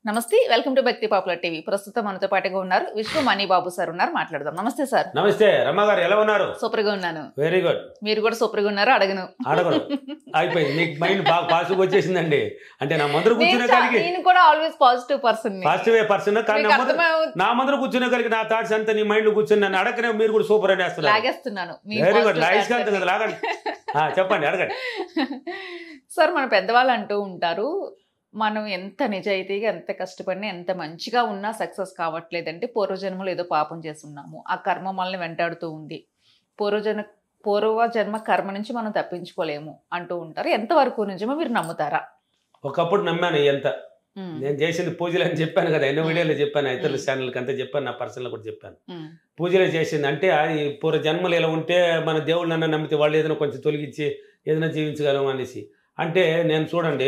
నమస్తే welcome to Bhakti popular TV ప్రస్తుతం మనతో పాటుగా ఉన్నారు విశ్వ మణి బాబు సార్ ఉన్నారు మాట్లాడదాం నమస్తే సార్ నమస్తే రమ్మ గారు ఎలా ఉన్నారు సూపర్ గా ఉన్నాను వెరీ గుడ్ మీరు కూడా సూపర్ గా ఉన్నారు అడగను అయిపోయింది మీకు మైండ్ బాగా పాజిటివ్ వచ్చేసిందండి అంటే నా ముందర కూర్చునే కలిగి నేను కూడా always positive person positive person కానీ నా ముందర కూర్చునే కలిగి నా థాట్స్ అంతా నీ మైండ్ కూర్చుని నన్ను అడగనే మీరు కూడా సూపర్ అని వేస్తున్నారు లాగేస్తున్నాను వెరీ గుడ్ లాగేసుకుంటుంది కదా లాగండి చెప్పండి అడగండి సార్ మన పెద్దవాళ్ళు అంటూ ఉంటారు మనం ఎంత నిజాయితీగా ఎంత కష్టపడినా ఎంత మంచిగా ఉన్నా సక్సెస్ కావట్లేదంటే పూర్వజన్మలో ఏదో పాపం చేస్తున్నాము ఆ కర్మ మనల్ని వెంటాడుతూ ఉంది పూర్వజన్మ కర్మ నుంచి మనం తప్పించుకోలేము అంటూ ఉంటారు ఎంతవరకు నిజమో మీరు నమ్ముతారా? ఒకప్పుడు నమ్మాను ఎంత నేను చేసింది పూజలు అని చెప్పాను కదా ఎన్నో వీడియోలో చెప్పాను ఇతరుల ఛానల్కి అంతా చెప్పాను నా పర్సనల్ కూడా చెప్పాను పూజలే చేసింది అంటే అది పూర్వ జన్మలు ఎలా ఉంటే మన దేవుళ్ళన్నా నమ్మితే వాళ్ళు ఏదైనా కొంచెం తొలగించి ఏదైనా జీవించగలం అనేసి అంటే నేను చూడండి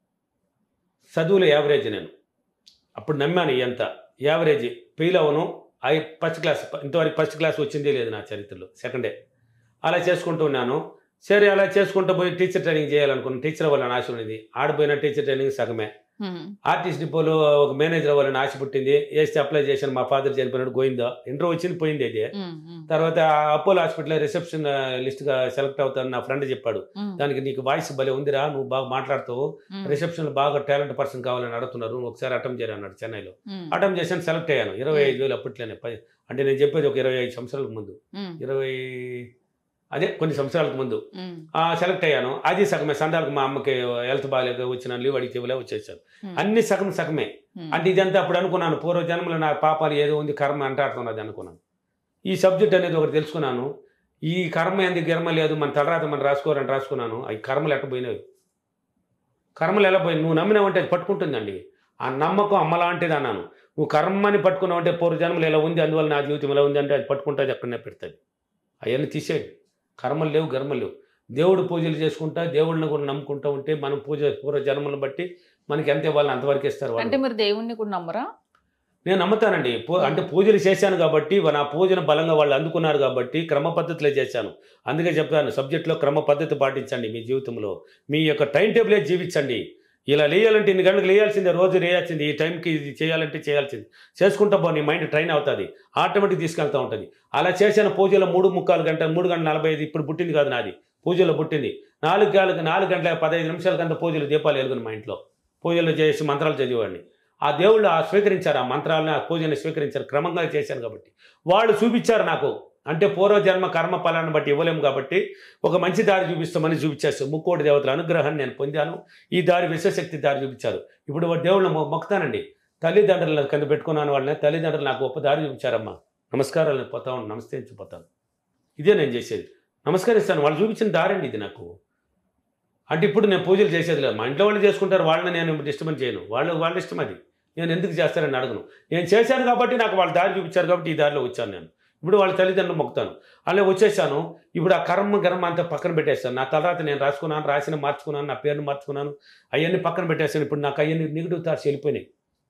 చదువులో యావరేజ్ నేను అప్పుడు నమ్మాను ఎంత యావరేజ్ ఫెయిల్ అవను ఫస్ట్ క్లాస్ ఇంతవరకు ఫస్ట్ క్లాస్ వచ్చిందే లేదు నా చరిత్రలో సెకండే అలా చేసుకుంటూ ఉన్నాను సరే అలా చేసుకుంటూ పోయి టీచర్ ట్రైనింగ్ చేయాలనుకున్నాను టీచర్ అవ్వాలని ఆశ ఉన్నది ఆడిపోయిన టీచర్ ట్రైనింగ్ సగమే ఆర్టిస్ట్ డిపోలో ఒక మేనేజర్ అవ్వాలని ఆశ పుట్టింది వేస్తే అప్లై చేశాను మా ఫాదర్ చనిపోయినాడు గోయిందా ఇంటర్వ్యూ వచ్చింది పోయింది అయితే తర్వాత అపోలో హాస్పిటల్ రిసెప్షన్ లిస్ట్గా సెలెక్ట్ అవుతాను నా ఫ్రెండ్ చెప్పాడు దానికి నీకు వాయిస్ భలే ఉందిరా నువ్వు బాగా మాట్లాడుతావు రిసెప్షన్ బాగా టాలెంట్ పర్సన్ కావాలని అడుగుతున్నారు నువ్వు ఒకసారి అటెంప్ట్ చేయను అన్నాడు చెన్నైలో అటెంప్ట్ చేశాను సెలెక్ట్ అయ్యాను 25,000 అప్పట్లోనే అంటే నేను చెప్పేది ఒక 25 సంవత్సరాలకు ముందు 20 అదే కొన్ని సంవత్సరాలకు ముందు సెలెక్ట్ అయ్యాను అది సగమే సందాలకు మా అమ్మకి హెల్త్ బాగాలేదు వచ్చిన లీవ్ అడిగితే వచ్చేసాను అన్ని సగమే అంటే ఇదంతా అప్పుడు అనుకున్నాను పూర్వ జన్మలో నా పాపాలు ఏదో ఉంది కర్మ అంటాడుతున్నది అనుకున్నాను ఈ సబ్జెక్ట్ అనేది ఒకటి తెలుసుకున్నాను ఈ కర్మ ఎందుకు గర్మ లేదు మన తలరాత మనం రాసుకోవాలని రాసుకున్నాను అవి కర్మలు ఎట్టపోయినవి కర్మలు ఎలా పోయి నువ్వు నమ్మినావంటే అది పట్టుకుంటుందండి ఆ నమ్మకం అమ్మలాంటిది అన్నాను నువ్వు కర్మని పట్టుకున్నావు అంటే పూర్వ జన్మలు ఎలా ఉంది అందువల్ల నా జీవితం ఎలా ఉంది అంటే అది పట్టుకుంటుంది ఎక్కడనే పెడుతుంది అవన్నీ తీసేది కర్మలు లేవు గర్మలు లేవు దేవుడు పూజలు చేసుకుంటా దేవుడిని కూడా నమ్ముకుంటూ ఉంటే మనం పూర్వ జన్మలను బట్టి మనకి ఎంత ఇవ్వాలని అంతవరకు ఇస్తారు అంటే మీరు దేవుణ్ణి కూడా నమ్మరా? నేను నమ్ముతానండి అంటే పూజలు చేశాను కాబట్టి నా పూజను బలంగా వాళ్ళు అందుకున్నారు కాబట్టి క్రమ పద్ధతిలో చేశాను అందుకే చెప్తాను సబ్జెక్ట్లో క్రమ పద్ధతి పాటించండి మీ జీవితంలో మీ యొక్క టైం టేబులే జీవించండి ఇలా లేయాలంటే ఇన్ని గంటలకు లేయాల్సిందే రోజు లేయాల్సింది ఈ టైంకి ఇది చేయాలంటే చేయాల్సింది చేసుకుంటా నీ మైండ్ ట్రైన్ అవుతుంది ఆటోమేటిక్ తీసుకెళ్తూ ఉంటుంది అలా చేసిన పూజలో 3 గంటల 45 ఇప్పుడు పుట్టింది కాదు నాది పూజలో పుట్టింది 4 గంటల 15 నిమిషాల కంటే పూజలు దీపాలు వెలుగుని మా ఇంట్లో పూజలు చేసి మంత్రాలు చదివేవాడిని ఆ దేవుళ్ళు స్వీకరించారు ఆ మంత్రాలను ఆ పూజని స్వీకరించారు క్రమంగా చేశాను కాబట్టి వాళ్ళు చూపించారు నాకు అంటే పూర్వజన్మ కర్మ ఫలాన్ని బట్టి ఇవ్వలేము కాబట్టి ఒక మంచి దారి చూపిస్తామని చూపించేస్తాను ముక్కోటి దేవతల అనుగ్రహాన్ని నేను పొందాను ఈ దారి విశ్వశక్తి దారి చూపించారు ఇప్పుడు దేవుళ్ళని మొక్కుతానండి తల్లిదండ్రులను కింద పెట్టుకున్నాను వాళ్ళని తల్లిదండ్రులు నాకు గొప్ప దారి చూపించారమ్మా నమస్కారాలు పోతా ఉన్నాను నమస్కరించిపోతాను ఇదే నేను చేసేది నమస్కరిస్తాను వాళ్ళు చూపించిన దారండి ఇది నాకు అంటే ఇప్పుడు నేను పూజలు చేసేది లేదు మా ఇంట్లో వాళ్ళు చేసుకుంటారు వాళ్ళని నేను డిస్టర్బెన్స్ చేయను వాళ్ళ ఇష్టం అది నేను ఎందుకు చేస్తారని అడగను నేను చేశాను కాబట్టి నాకు వాళ్ళు దారి చూపించారు కాబట్టి ఈ దారిలో వచ్చాను నేను ఇప్పుడు వాళ్ళ తల్లిదండ్రులు మొక్కుతాను అలా వచ్చేసాను ఇప్పుడు ఆ గర్మ అంతా పక్కన పెట్టేస్తాను నా తర్వాత నేను రాసిన మార్చుకున్నాను నా పేరును మార్చుకున్నాను అవన్నీ పక్కన పెట్టేస్తాను ఇప్పుడు నాకు అవన్నీ నెగిటివ్ థాట్స్ వెళ్ళిపోయినాయి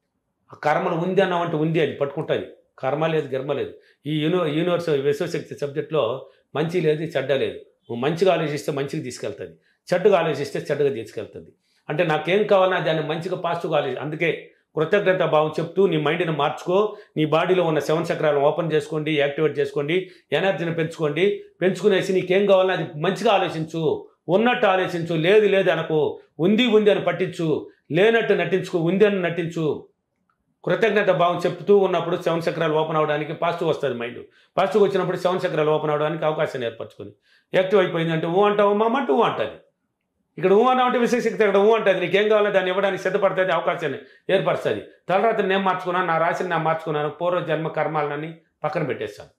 ఆ కర్మలు ఉంది అన్నామంటే ఉంది అది పట్టుకుంటుంది కర్మ లేదు గర్మ లేదు ఈ యూనివర్స్ విశ్వశక్తి సబ్జెక్ట్లో మంచి లేదు చెడ్డ లేదు నువ్వు మంచిగా ఆలోచిస్తే మంచిగా తీసుకెళ్తుంది చెడ్డగా ఆలోచిస్తే చెడ్డగా తీసుకెళ్తుంది అంటే నాకేం కావాలన్నా దాన్ని మంచిగా పాజిటివ్గా అందుకే కృతజ్ఞత భావం చెప్తూ నీ మైండ్ని మార్చుకో నీ బాడీలో ఉన్న 7 చక్రాలను ఓపెన్ చేసుకోండి యాక్టివేట్ చేసుకోండి ఎనర్జీని పెంచుకునేసి నీకేం కావాలన్నా అది మంచిగా ఆలోచించు ఉన్నట్టు ఆలోచించు లేదు అనకు ఉంది అని పట్టించు లేనట్టు నటించుకో ఉంది అని నటించు కృతజ్ఞత భావం చెప్తూ ఉన్నప్పుడు 7 చక్రాలు ఓపెన్ అవడానికి పాజిటివ్ వస్తుంది మైండ్ పాజిటివ్ వచ్చినప్పుడు 7 చక్రాలు ఓపెన్ అవడానికి అవకాశాన్ని ఏర్పరచుకొని యాక్టివ్ అయిపోయిందంటే అంటావు మామ అంటూ అంటుంది ఇక్కడ అన్నామంటే విశేషక్తి అక్కడ అంటుంది నీకేం కావాలో దాన్ని ఇవ్వడానికి సిద్ధపడుతుంది అవకాశాన్ని ఏర్పరుస్తుంది తర్వాత నేను మార్చుకున్నాను నా రాశిని నేను మార్చుకున్నాను పూర్వ జన్మ కర్మాలన్నీ పక్కన పెట్టేస్తాను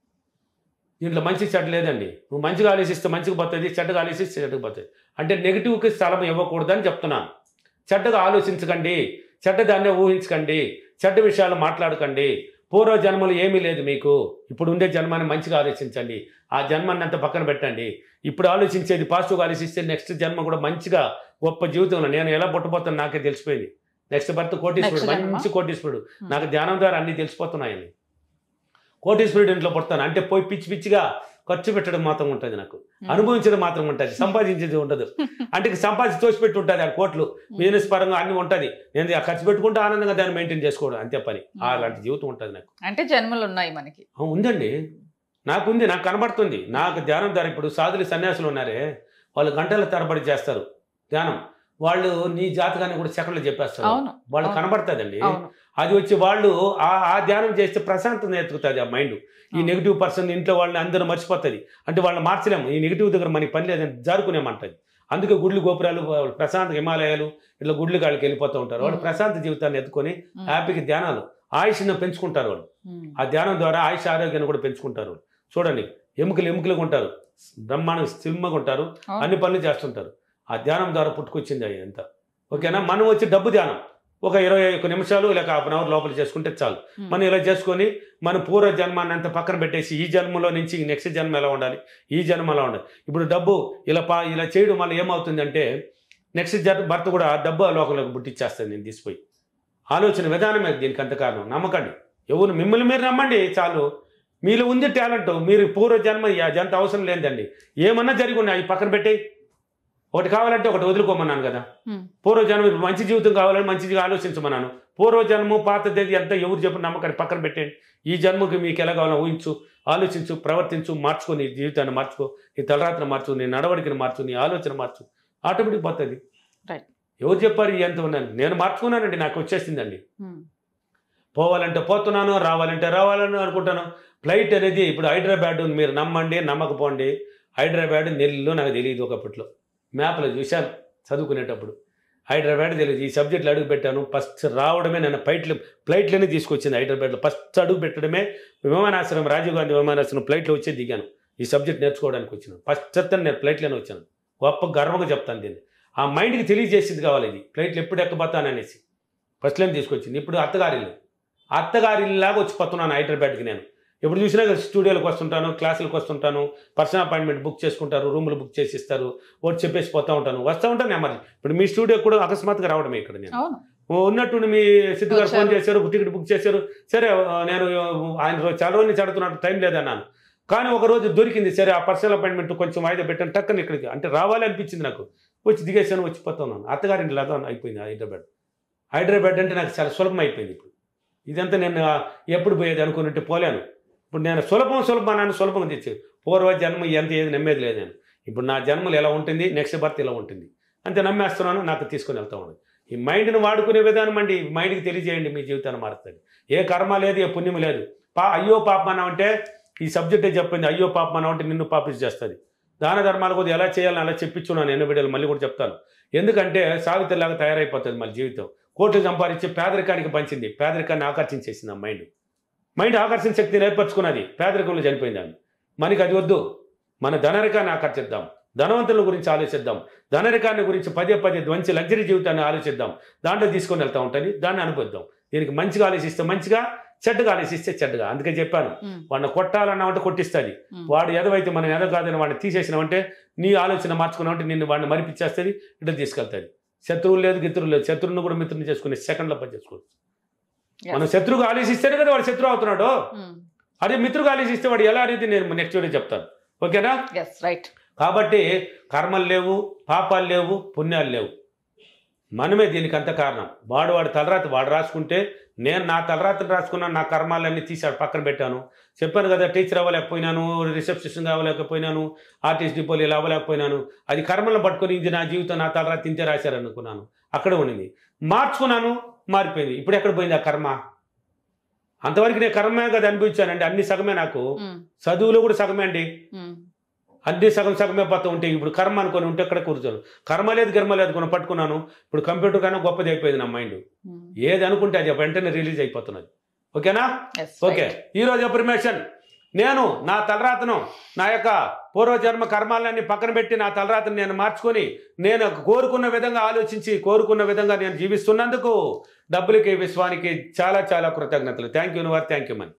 దీంట్లో మంచి చెడ్డ లేదండి నువ్వు మంచిగా ఆలోచిస్తే మంచిగా పోతుంది చెడ్డగా ఆలోచిస్తే చెడ్డగా పోతుంది అంటే నెగిటివ్కి స్థలం ఇవ్వకూడదని చెప్తున్నాను చెడ్డగా ఆలోచించకండి చెడ్డదాన్నే ఊహించకండి చెడ్డ విషయాలు మాట్లాడకండి పూర్వ జన్మలు ఏమీ లేదు మీకు ఇప్పుడు ఉండే జన్మాన్ని మంచిగా ఆలోచించండి ఆ జన్మాన్ని అంతా పక్కన పెట్టండి ఇప్పుడు ఆలోచించేది పాజిటివ్గా ఆలోచిస్తే నెక్స్ట్ జన్మ కూడా మంచిగా గొప్ప జీవితంలో నేను ఎలా పుట్టబోతాను నాకే తెలిసిపోయింది నెక్స్ట్ బర్త్ కోటీశ్వరుడు మంచి కోటీశ్వరుడు నాకు ధ్యానం ద్వారా అన్నీ తెలిసిపోతున్నాయని కోటీశ్వరుడు ఇంట్లో పుడతాను అంటే పోయి పిచ్చిగా ఖర్చు పెట్టడం మాత్రం ఉంటుంది నాకు, అనుభవించడం మాత్రం ఉంటుంది, సంపాదించేది ఉండదు. అంటే సంపాదించి తోసిపెట్టి ఉంటుంది ఆ కోట్లు, బిజినెస్ పరంగా అన్ని ఉంటుంది. నేను ఆ ఖర్చు పెట్టుకుంటే ఆనందంగా దాన్ని మెయింటైన్ చేసుకోవడం అంతే పని. అలాంటి జీవితం ఉంటుంది నాకు. అంటే జన్మలు ఉన్నాయి మనకి. ఉందండి, నాకుంది, నాకు కనబడుతుంది. నాకు ధ్యానం ద్వారా ఇప్పుడు సాధులు సన్యాసులు ఉన్నారే, వాళ్ళు గంటల తరబడి చేస్తారు ధ్యానం. వాళ్ళు నీ జాతకాన్ని కూడా సెకండ్లో చెప్పేస్తారు, వాళ్ళు కనబడుతుందండి. అది వచ్చి వాళ్ళు ఆ ధ్యానం చేస్తే ప్రశాంతత ఎత్తుకుతుంది ఆ మైండ్. ఈ నెగిటివ్ పర్సన్ ఇంట్లో వాళ్ళని అందరూ మర్చిపోతుంది. అంటే వాళ్ళని మార్చలేము, ఈ నెగిటివ్ దగ్గర మనకి పని లేదని జారుకునేమంటుంది. అందుకే గుళ్ళు గోపురాలు, ప్రశాంత హిమాలయాలు ఇట్లా గుళ్ళు కాళ్ళకి వెళ్ళిపోతూ ఉంటారు. వాళ్ళు ప్రశాంత జీవితాన్ని ఎత్తుకొని హ్యాపీగా ధ్యానాలు ఆయుష్ని పెంచుకుంటారు. వాళ్ళు ఆ ధ్యానం ద్వారా ఆయుష్ ఆరోగ్యాన్ని కూడా పెంచుకుంటారు. చూడండి, ఎముకలుగా ఉంటారు, బ్రహ్మాండంగా సినిమాగా ఉంటారు, అన్ని పనులు చేస్తుంటారు. ఆ ధ్యానం ద్వారా పుట్టుకొచ్చింది అదంతా. ఓకేనా? మనం వచ్చి డబ్బు ధ్యానం ఒక 21 నిమిషాలు లేక హాఫ్ అన్ అవర్ లోపల చేసుకుంటే చాలు. మనం ఇలా చేసుకొని మన పూర్వ జన్మాన్ని అంతా పక్కన పెట్టేసి ఈ జన్మలో నుంచి నెక్స్ట్ జన్మ ఎలా ఉండాలి, ఈ జన్మ ఎలా ఉండాలి. ఇప్పుడు డబ్బు ఇలా చేయడం వల్ల ఏమవుతుందంటే నెక్స్ట్ భర్త కూడా డబ్బు ఆ లోకంలోకి పుట్టిచ్చేస్తుంది. నేను తీసిపోయి ఆలోచన విధానమే దీనికి అంత కారణం. నమ్మకండి, ఎవరు మిమ్మల్ని మీరు నమ్మండి చాలు. మీలో ఉంది టాలెంట్, మీరు పూర్వ జన్మ జంత అవసరం లేదండి. ఏమన్నా జరిగి ఉన్నాయి పక్కన పెట్టి, ఒకటి కావాలంటే ఒకటి వదులుకోమన్నాను కదా. పూర్వజన్మ మంచి జీవితం కావాలని మంచిగా ఆలోచించమన్నాను. పూర్వజన్మ పాతది ఎంత ఎవరు చెప్పిన నమ్మకాన్ని పక్కన పెట్టండి. ఈ జన్మకి మీకు ఎలా కావాలో ఊహించు, ఆలోచించు, ప్రవర్తించు, మార్చుకో, నీ జీవితాన్ని మార్చుకో, నీ తలరాత్రిని మార్చు, నీ నడవడికని మార్చు, నీ ఆలోచన మార్చు, ఆటోమేటిక్ పోతుంది. ఎవరు చెప్పారు ఎంత ఉన్నాను? నేను మార్చుకున్నానండి, నాకు వచ్చేసిందండి. పోవాలంటే పోతున్నాను, రావాలంటే రావాలని అనుకుంటాను. ఫ్లైట్ అనేది ఇప్పుడు హైదరాబాద్ మీరు నమ్మండి నమ్మకపోండి, హైదరాబాద్ నెల్లు నాకు తెలియదు. ఒకప్పట్లో మ్యాప్లో చూశాను చదువుకునేటప్పుడు, హైదరాబాద్ తెలియదు. ఈ సబ్జెక్టులు అడుగు పెట్టాను. ఫస్ట్ రావడమే నేను ఫ్లైట్లోనే తీసుకొచ్చింది. హైదరాబాద్లో ఫస్ట్ అడుగు పెట్టడమే విమానాశ్రయం, రాజీవ్ గాంధీ విమానాశ్రయం ఫ్లైట్లో వచ్చి దిగాను. ఈ సబ్జెక్ట్ నేర్చుకోవడానికి వచ్చినాను. ఫస్ట్ నేను ఫ్లైట్లోనే వచ్చాను. గొప్ప గర్వంగా చెప్తాను దీన్ని. ఆ మైండ్కి తెలియజేసింది కావాలి ఇది. ఫ్లైట్లు ఎప్పుడు ఎక్కబోతాననేసి ఫస్ట్లోనే తీసుకొచ్చింది. ఇప్పుడు అత్తగారిల్లాగా వచ్చి పోతున్నాను హైదరాబాద్కి. నేను ఎప్పుడు చూసినా స్టూడియోలకు వస్తుంటాను, క్లాసులకు వస్తుంటాను, పర్సనల్ అపాయింట్మెంట్ బుక్ చేసుకుంటారు, రూములు బుక్ చేసి ఇస్తారు, ఒకటి చెప్పేసి పోతూ ఉంటాను, వస్తూ ఉంటాను. ఎమర్జెన్సీ ఇప్పుడు మీ స్టూడియో కూడా అకస్మాత్తుగా రావడమే ఇక్కడ. నేను ఉన్నట్టు మీ సిద్ధు గారు ఫోన్ చేశారు, టికెట్ బుక్ చేశారు. సరే, నేను ఆయన చాలా రోజులు చదువుతున్నట్టు టైం లేదన్నాను. కానీ ఒక రోజు దొరికింది. సరే, ఆ పర్సనల్ అపాయింట్మెంట్ కొంచెం వాయిదా పెట్టాను. టక్కని ఇక్కడికి అంటే రావాలి అనిపించింది నాకు. వచ్చి దిగేసాను, వచ్చిపోతున్నాను. అత్తగారింటి లాగా అయిపోయింది హైదరాబాద్ అంటే నాకు చాలా సులభం అయిపోయింది. ఇప్పుడు ఇదంతా నేను ఎప్పుడు పోయేది అనుకున్నట్టు పోలేను. ఇప్పుడు నేను సులభంగా తెచ్చేది. పూర్వ జన్మ ఎంత ఏది నమ్మేది లేదు నేను. ఇప్పుడు నా జన్మలు ఎలా ఉంటుంది, నెక్స్ట్ బర్త్ ఇలా ఉంటుంది అంతే నమ్మేస్తున్నాను. నాకు తీసుకొని వెళ్తా ఉన్నాను. ఈ మైండ్ని వాడుకునే విధానం అండి. మైండ్కి తెలియజేయండి, మీ జీవితాన్ని మారుతుంది. ఏ కర్మ లేదు, ఏ పుణ్యం లేదు. అయ్యో పాపమనం అంటే ఈ సబ్జెక్టే చెప్పింది. అయ్యో పాపమనం అంటే నిన్ను పాపిస్ చేస్తుంది. దాన ధర్మాలు కూడా ఎలా చేయాలని అలా చెప్పించున్నాను ఎన్నో వీడియోలు, మళ్ళీ కూడా చెప్తాను. ఎందుకంటే సావిత్రిలాగా తయారైపోతుంది మళ్ళీ జీవితం. కోట్లు సంపాదించి పేదరికానికి పంచింది, పేదరికాన్ని ఆకర్షించేసింది. ఆ మైండ్ ఆకర్షణ శక్తిని ఏర్పరచుకున్నది, పేదరికంలో చనిపోయింది ఆమె. మనకి అది వద్దు. మన ధనరికాన్ని ఆకర్షిద్దాం, ధనవంతుల గురించి ఆలోచిద్దాం, ధనరికాన్ని గురించి పదే మంచి లగ్జరీ జీవితాన్ని ఆలోచిద్దాం. దాంట్లో తీసుకొని వెళ్తూ ఉంటుంది, దాన్ని అనుభవిద్దాం. దీనికి మంచిగా ఆలోచిస్తే మంచిగా, చెడ్డగా ఆలోచిస్తే చెడ్డగా. అందుకే చెప్పాను, వాడిని కొట్టాలన్నామంటే కొట్టిస్తుంది. వాడు ఎదవైతే మనం ఎద కాదని వాడిని తీసేసినామంటే, నీ ఆలోచన మార్చుకున్నామంటే నిన్ను వాడిని మరిపించేస్తుంది, ఇట్లా తీసుకెళ్తుంది. శత్రువులు లేదు, గిత్రులు లేదు. శత్రువుని కూడా మిత్రుని చేసుకునే సెకండ్లో పని చేసుకోవచ్చు. మనం శత్రువుగా ఆలోచిస్తేనే కదా వాడు శత్రువు అవుతున్నాడు. అదే మిత్రుగా ఆలోచిస్తే వాడు ఎలా అనేది నేను నెక్స్ట్ వీడియో చెప్తాను. ఓకేనా? కాబట్టి కర్మలు లేవు, పాపాలు లేవు, పుణ్యాలు లేవు. మనమే దీనికి అంత కారణం. వాడు తలరాత్రి వాడు రాసుకుంటే, నేను నా తలరాత్రిని రాసుకున్నాను. నా కర్మాలన్నీ తీసి పక్కన పెట్టాను. చెప్పాను కదా, టీచర్ అవ్వలేకపోయినాను, రిసెప్షనిస్ట్ అవ్వలేకపోయినాను, ఆర్టిస్ట్ డిపోలు ఇలా అవ్వలేకపోయినాను. అది కర్మలను పట్టుకొని ఇది నా జీవితం, నా తలరాత్రి తింటే రాశారనుకున్నాను. అక్కడే ఉండింది. మార్చుకున్నాను, మారిపోయింది. ఇప్పుడు ఎక్కడ పోయింది ఆ కర్మ? అంతవరకు నేను కర్మే కదా అనిపించానండి. అన్ని సగమే. నాకు చదువులో కూడా సగమే అండి. అన్ని సగమే పోతూ ఉంటే ఇప్పుడు కర్మ అనుకొని ఉంటే ఎక్కడ కూర్చోను. కర్మ లేదు గిర్మ లేదు కొన్ని పట్టుకున్నాను. ఇప్పుడు కంప్యూటర్ కన్నా గొప్పది అయిపోయింది నా మైండ్. ఏది అనుకుంటే అది వెంటనే రిలీజ్ అయిపోతున్నది. ఓకేనా? ఓకే. ఈరోజు అప్రిమేషన్, నేను నా తలరాతను, నా యొక్క పూర్వజన్మ కర్మాలన్నీ పక్కన పెట్టి నా తలరాతను నేను మార్చుకొని, నేను కోరుకున్న విధంగా ఆలోచించి కోరుకున్న విధంగా నేను జీవిస్తున్నందుకు డబ్బులకి, విశ్వానికి చాలా చాలా కృతజ్ఞతలు. Thank you. Thank you money.